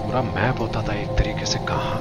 पूरा मैप होता था एक तरीके से। कहाँ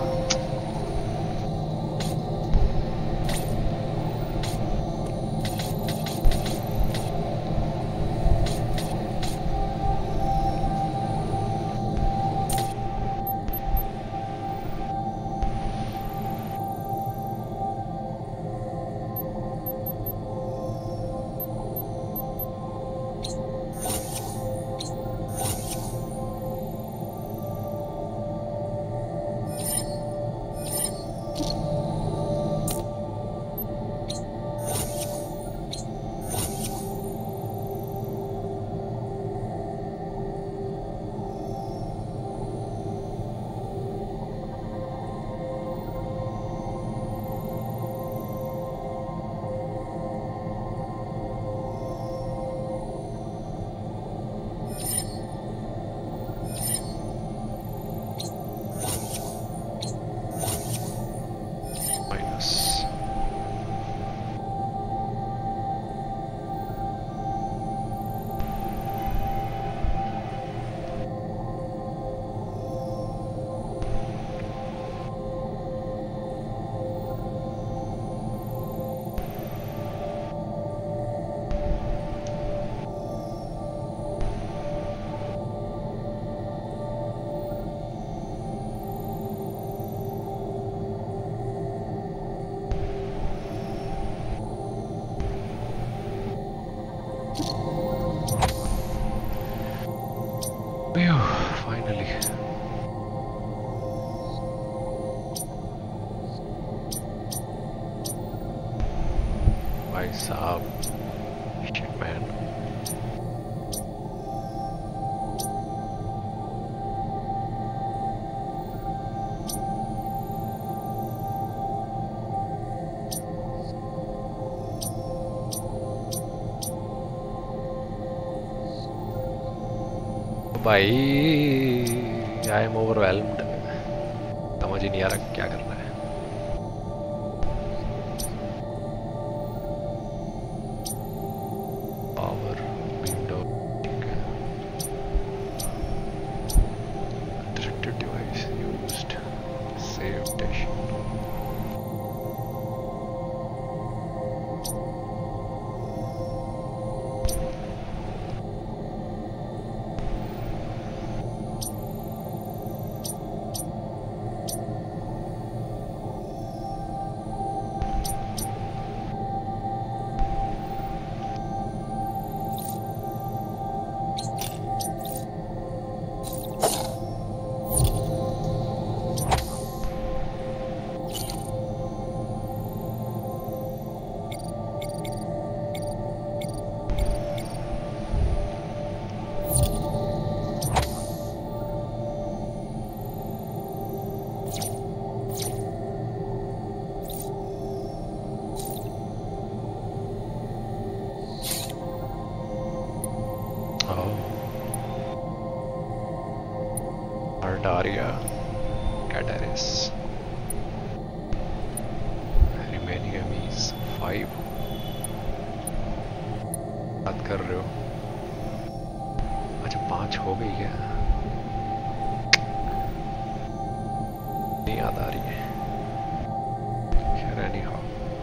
फाइनली भाई साहब, शिट मैन। भाई आई एम ओवरवेल्म्ड, समझ ही नहीं आ रहा क्या करना है। पावर विंडो, ठीक है। Directed device used, save station. Ardaria, Cataris. Remaining enemies 5. बात कर रहे हो? अच्छा 5 हो गई है। नहीं याद आ रही है। खैर anyhow.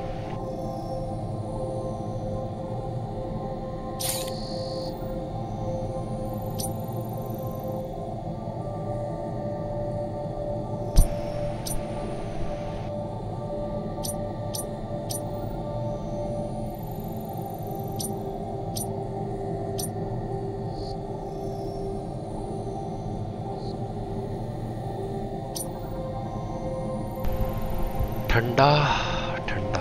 ठंडा ठंडा।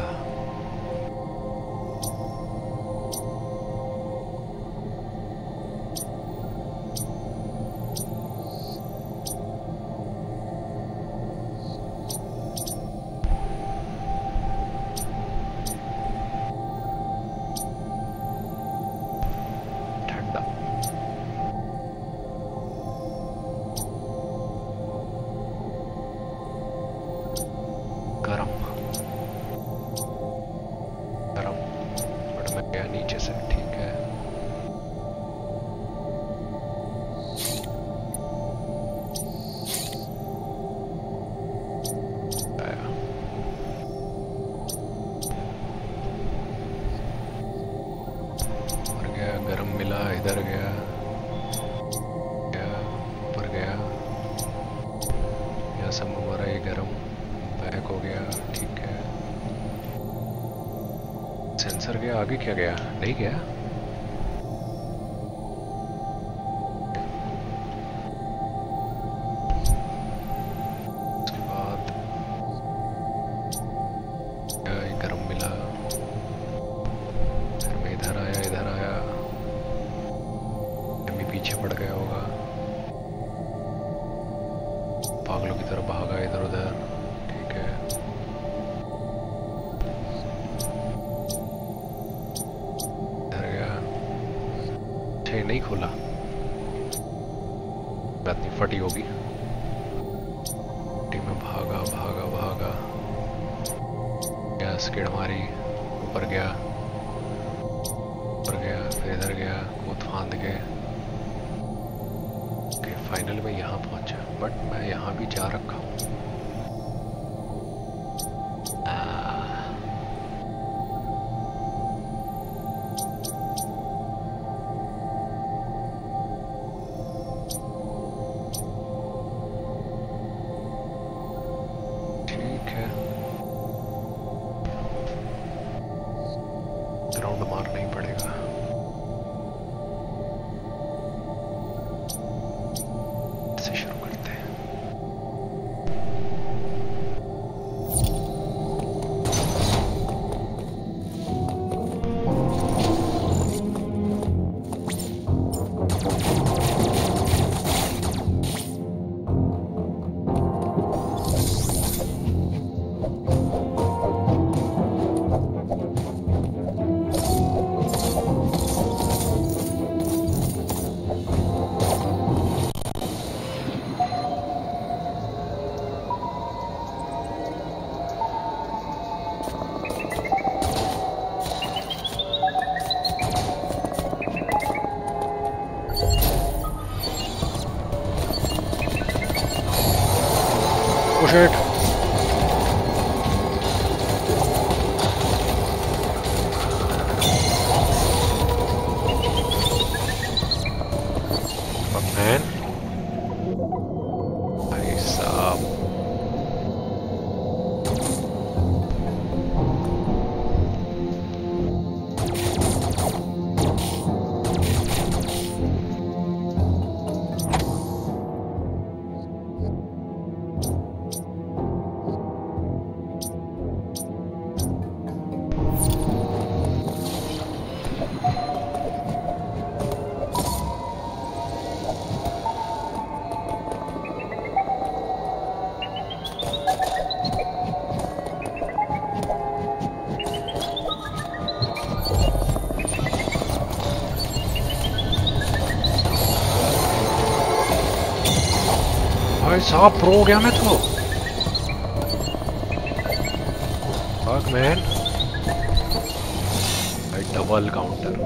ठंडा गरम। गरम मिला, इधर गया, ऊपर गया, यहाँ सब हमारा ये गरम बैक हो गया। ठीक है, सेंसर गया, आगे क्या गया? नहीं गया। उसके बाद ये गरम मिला, फिर मैं इधर आया, इधर आया, अभी पीछे पड़ गया होगा, पागलों की तरह भागा इधर उधर। ठीक है, इधर गया, अच्छा नहीं खोला, बात नहीं, फटी होगी। टीम में भागा भागा भागा, गया, स्किड मारी, ऊपर गया, ऊपर गया, फिर इधर गया, कूद फांद के फाइनल में यहाँ पहुंचा। बट मैं यहाँ भी जा रखा हूँ। ठीक है, राउंड मारना ही पड़ेगा। से शुरू करते हैं। Oh shit. Fuck man. भाई साहब, भाई साहब प्रो हो गया मैं तो। Fuck man. भाई डबल काउंटर।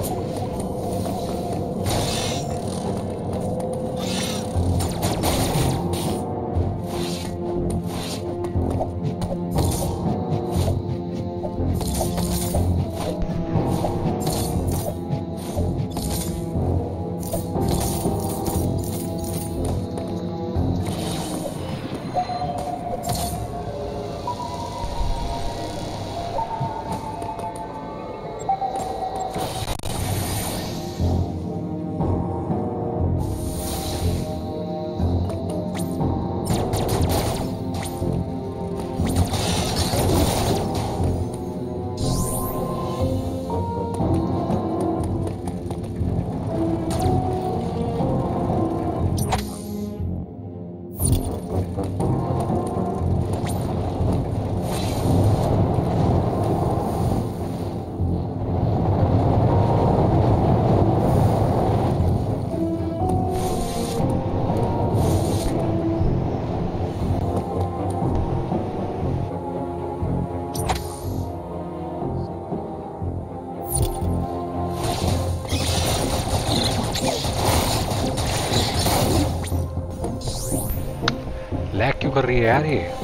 लैग क्यों कर रही है यार ये?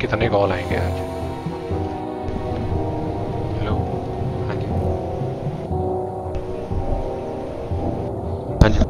कितने कॉल आएंगे आज? हेलो। हाँ जी। हाँ जी।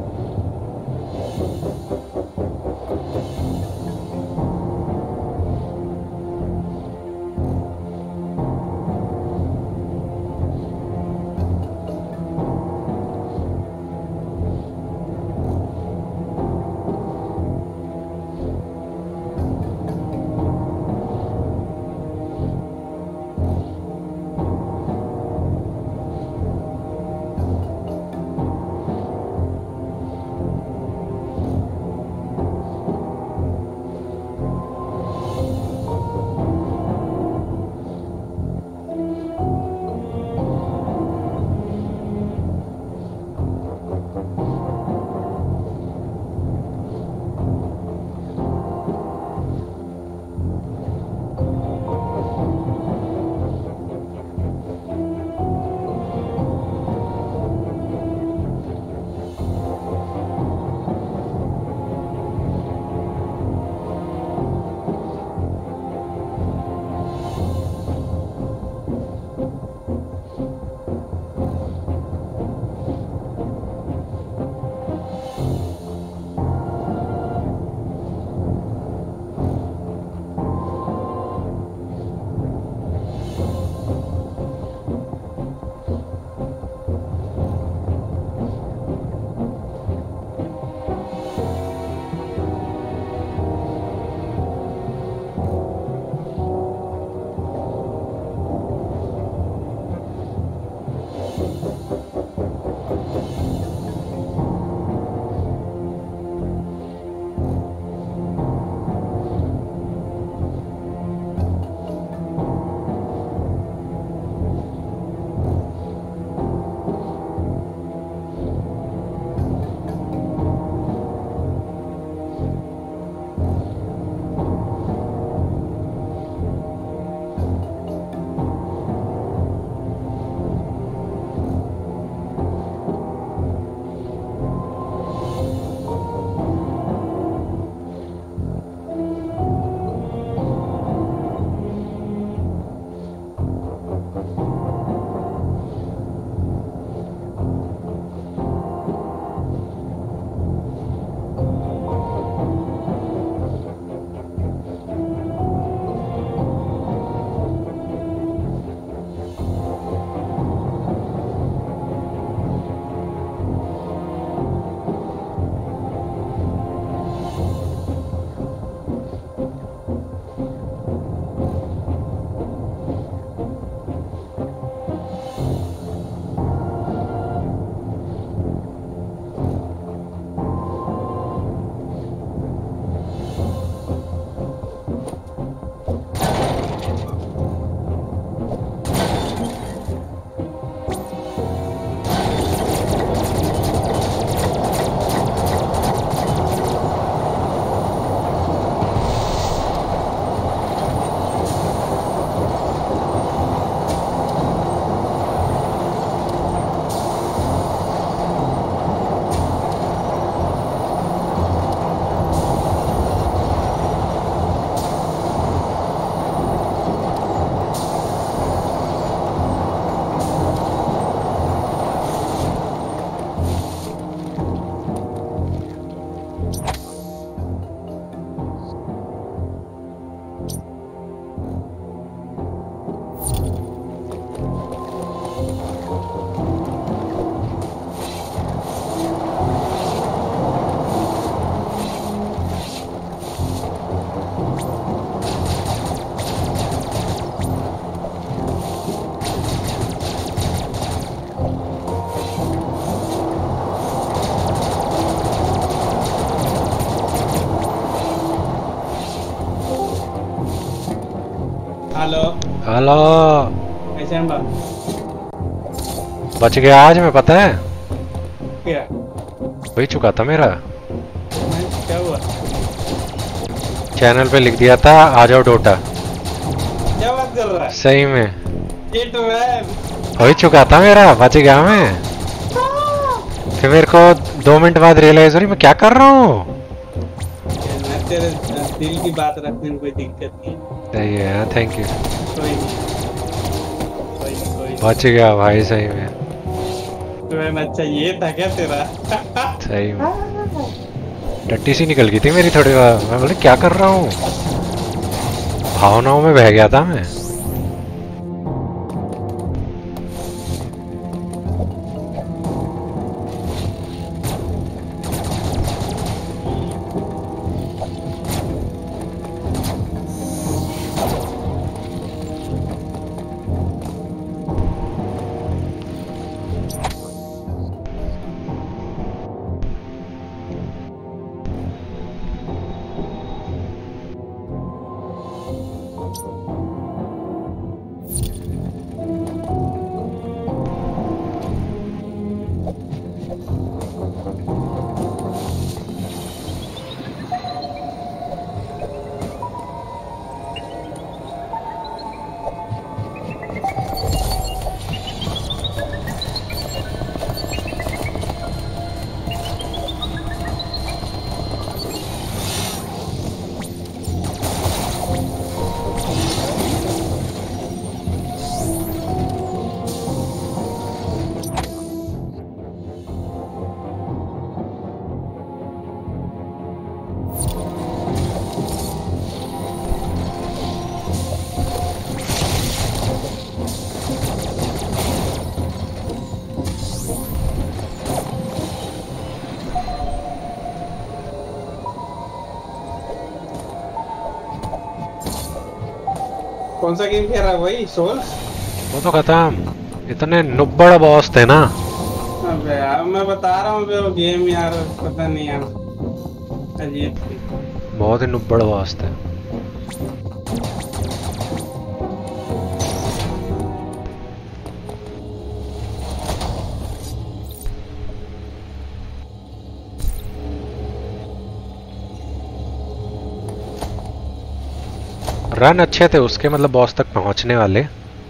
Hello hello. कैसे हैं बा? बच गया आज मैं, पता है। क्या वही चुका था मेरा। क्या हुआ? चैनल पे लिख दिया था आ जाओ डोटा। क्या बात कर रहा है? सही में ये तो है। वही चुका था मेरा, बच गया मैं। फिर मेरे को 2 मिनट बाद रियलाइज हो रही मैं क्या कर रहा हूँ। तेरे दिल की बात रखने में कोई दिक्कत नहीं। सही है, थैंक यू। कोई नहीं, कोई नहीं, कोई नहीं। बच गया भाई सही में। तुम्हें अच्छा ये था क्या तेरा? सही में टट्टी सी निकल गई थी मेरी थोड़ी बार, मैं बोले क्या कर रहा हूँ, भावनाओं में बह गया था मैं। कौन सा गेम खेल रहा है वही सोल? वो तो खत्म, इतने नुब्बड़ बॉस थे ना। अबे यार मैं बता रहा हूँ वो गेम यार पता नहीं यार, अजीब थी। बहुत ही नुब्बड़ बॉस थे। रन अच्छे थे उसके, मतलब बॉस तक पहुंचने वाले।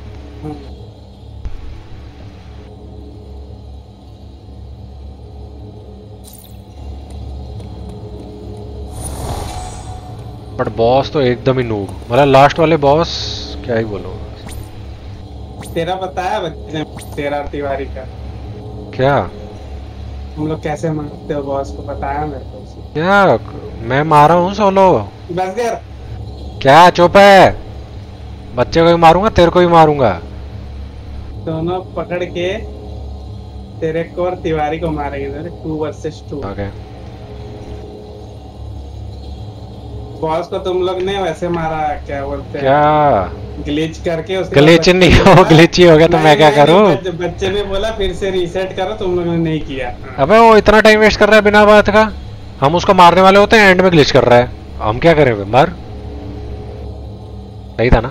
बट बॉस तो एकदम ही नूब, मतलब लास्ट वाले बॉस क्या ही बोलो। तेरा पता है बच्चे तेरा तिवारी का क्या हम लोग कैसे मारते हो बॉस को, बताया मेरे को। क्या मैं मारा हूँ सोलो? बस यार क्या चुप है, बच्चे को ही मारूंगा तेरे को ही मारूंगा। दोनों पकड़ के तेरे को और तिवारी को मारेंगे 2 वर्सेस 2। ओके बॉस को तुम लोग ने वैसे मारा क्या बोलते हैं, क्या ग्लिच करके उसके ग्लिच बाद नहीं बच्चे ने हो, बोला- ग्लिच ही हो गया तो मैं क्या नहीं, करूं? बच्चे ने बोला फिर से रीसेट करो, तुम लोगों ने नहीं किया। अबे वो इतना टाइम वेस्ट कर रहा है बिना बात का, हम उसको मारने वाले होते हैं, एंड में ग्लिच कर रहा है, हम क्या करें? मार, सही था ना?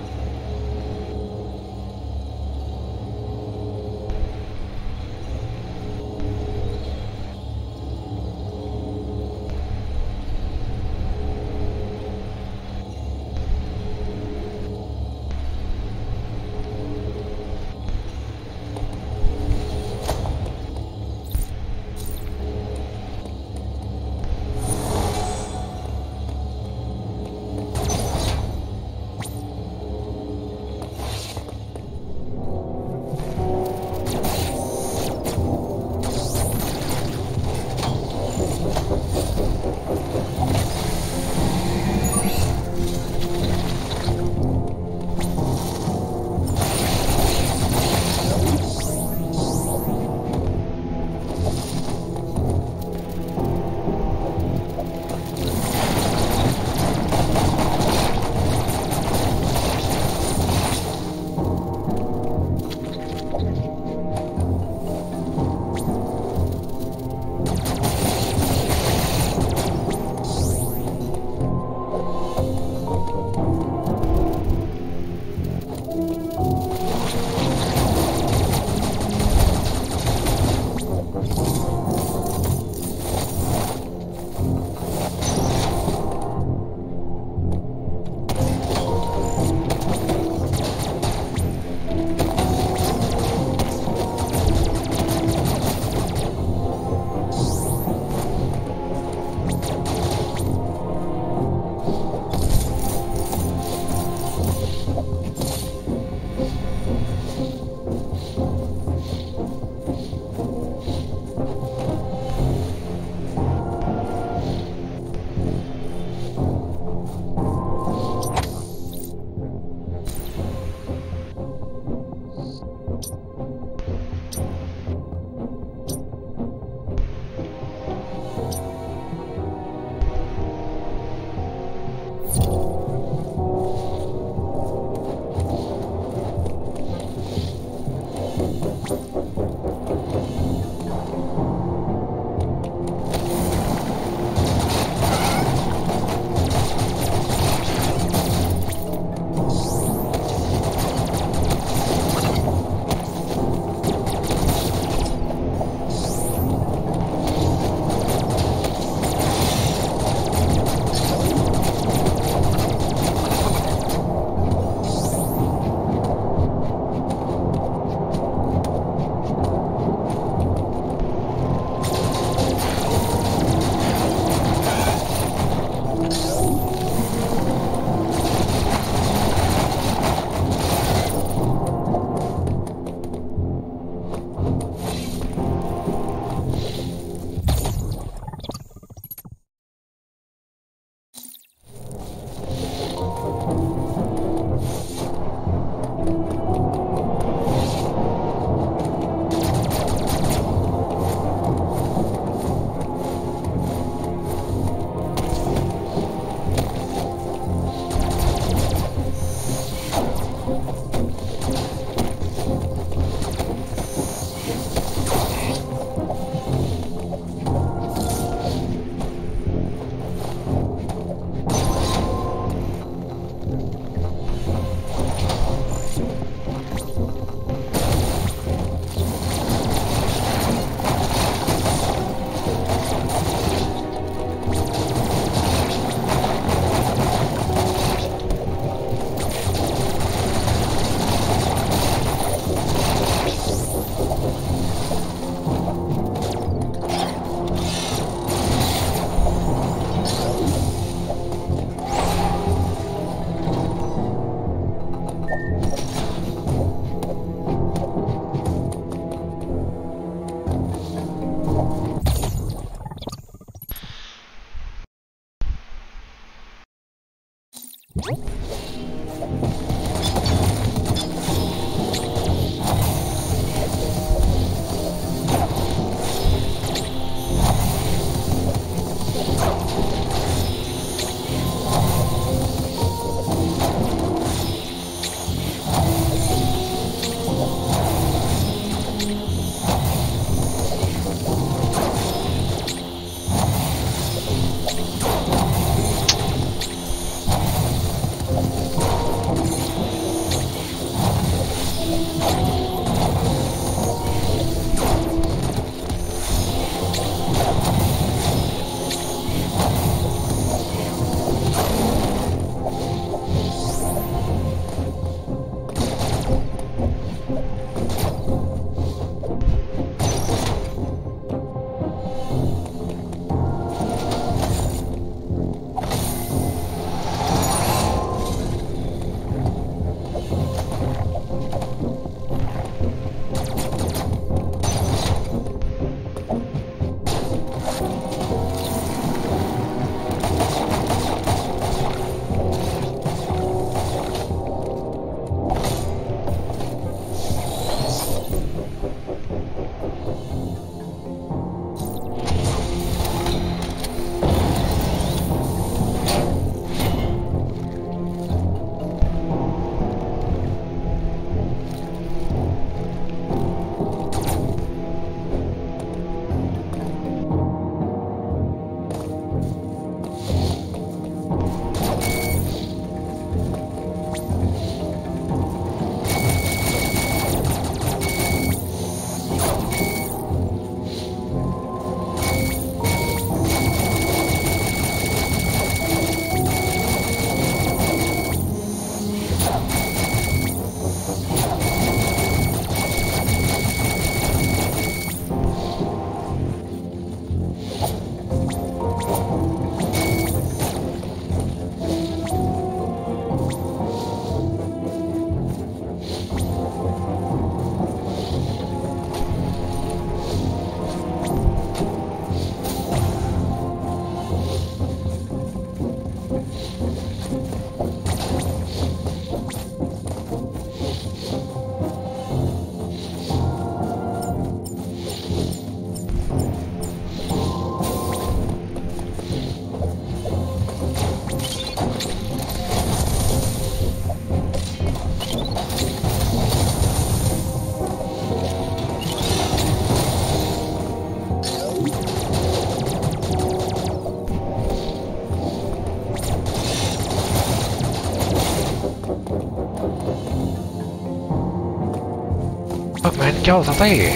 मैन क्या होता था ये?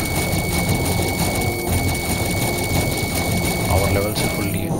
पावर लेवल से फुल लिए।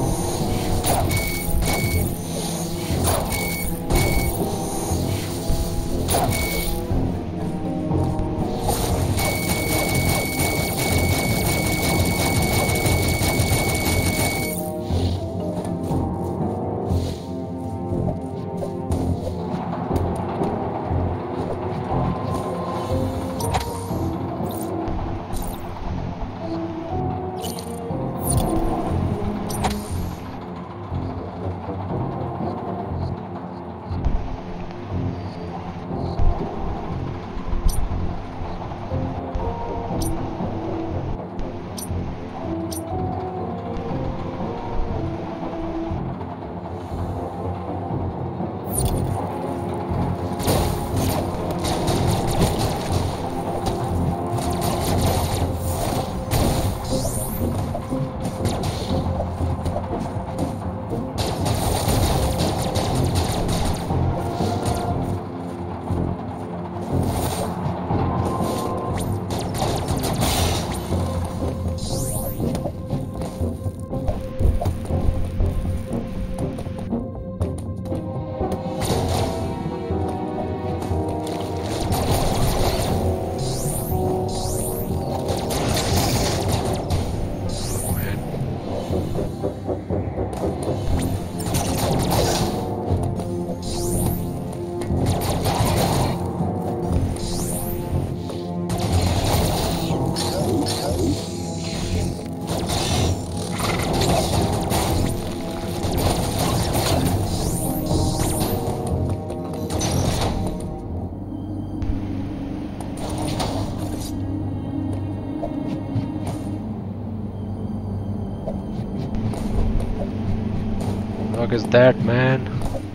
fuck is that, man?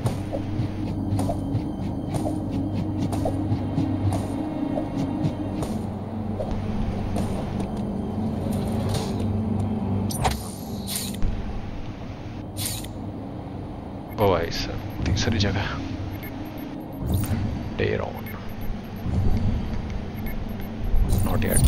ओ भाई सर, तीसरी जगह Dayron. Not yet.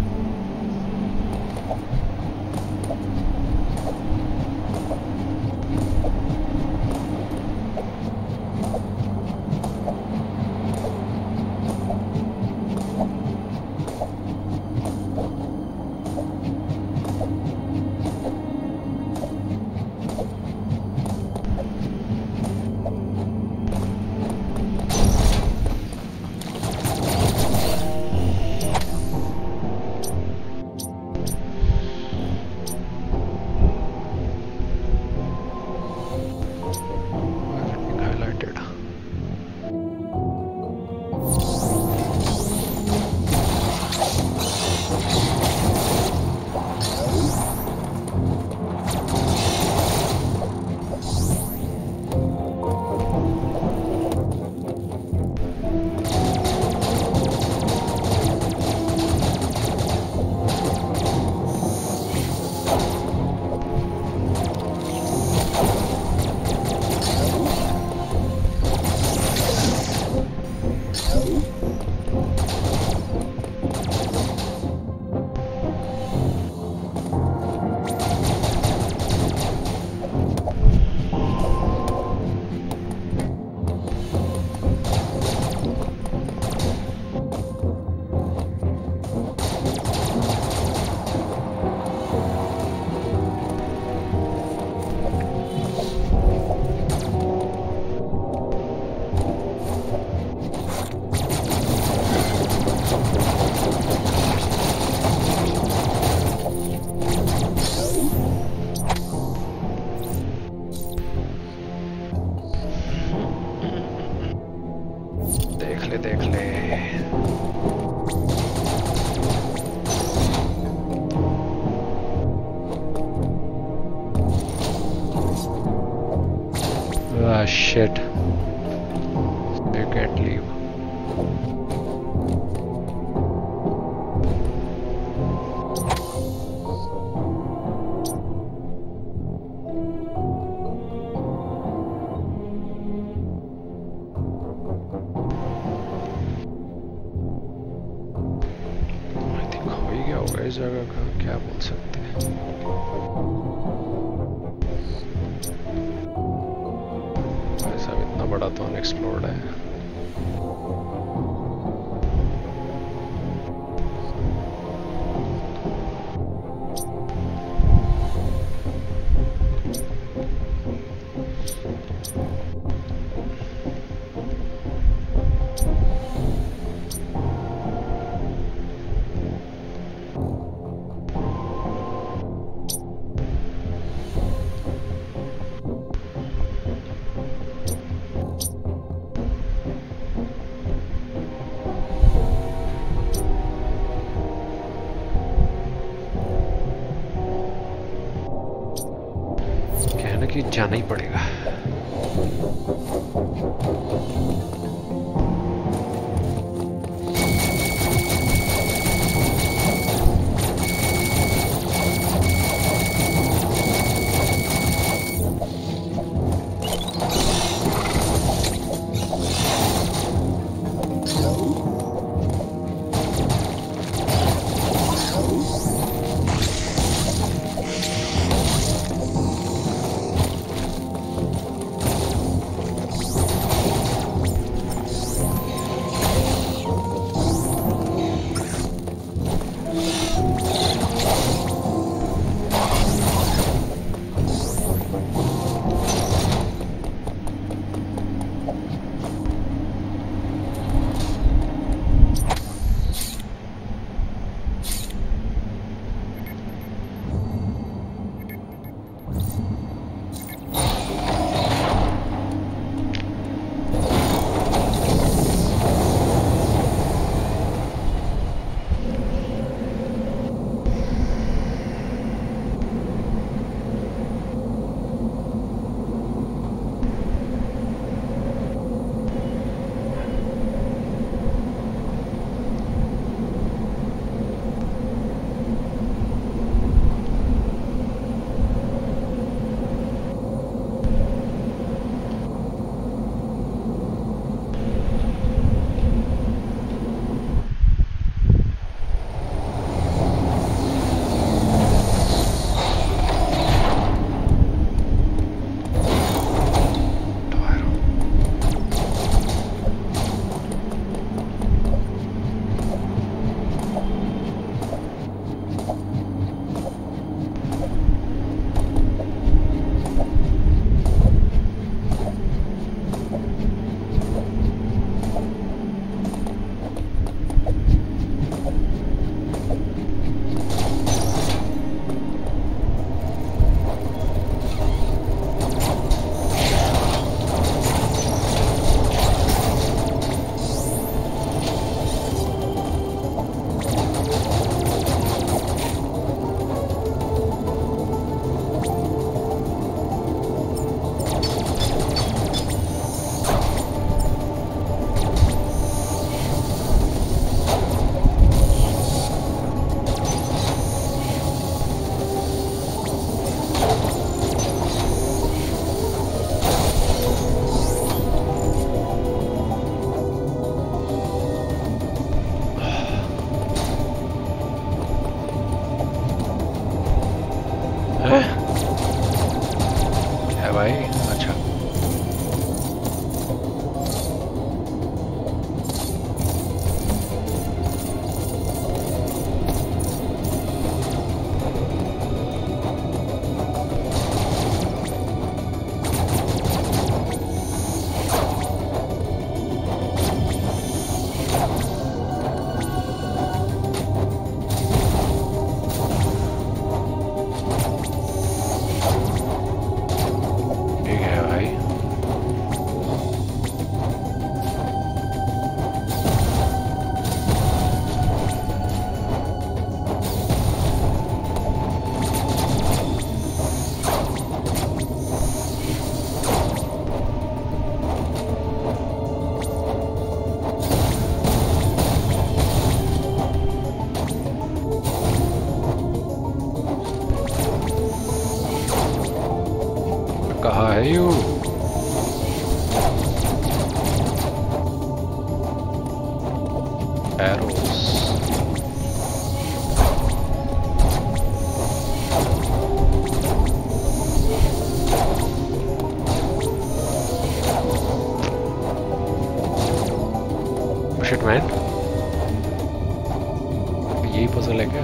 देख ले Ah, shit. You can't leave. I think हो ही गया होगा इस जगह का, क्या बोल सकते हैं। ऐसा इतना बड़ा तो अनएक्सप्लोर्ड है। कहना कि जाना ही पड़ेगा। you. Arrows. Shit man. यही पजल है क्या?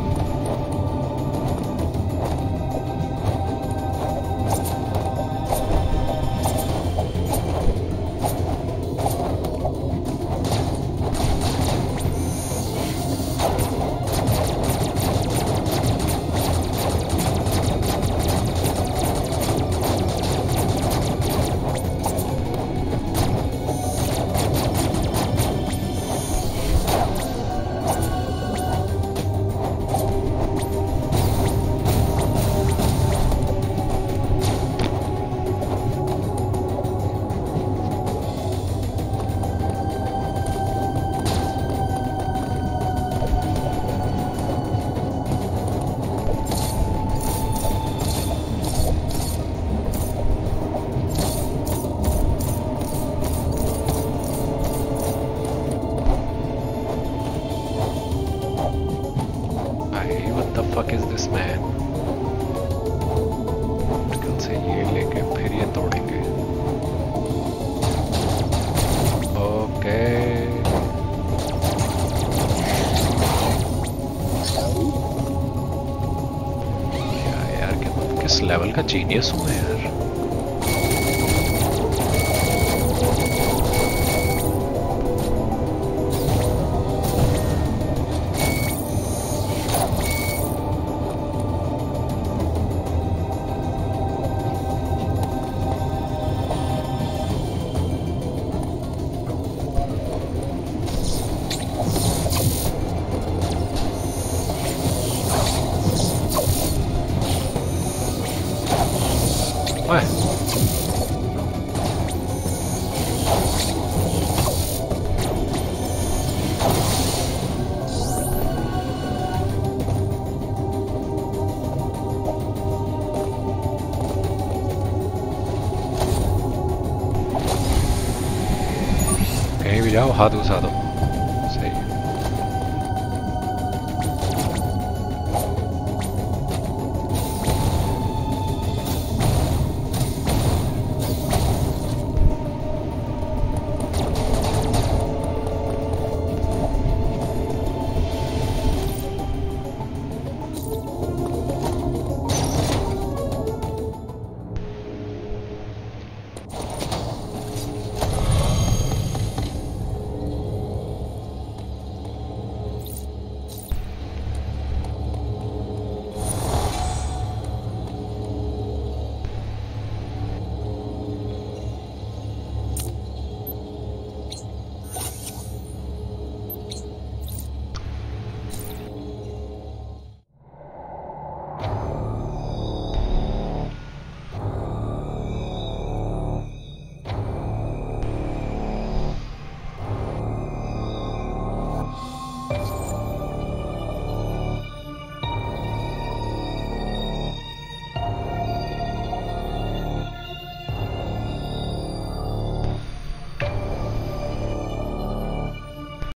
What the fuck is this man? मुश्किल से ये लेके फिर ये तोड़ेंगे. ओके. यार किस लेवल का जीनियस हूँ मैं यार. What? कहीं भी जाओ हाथ घुसा दो.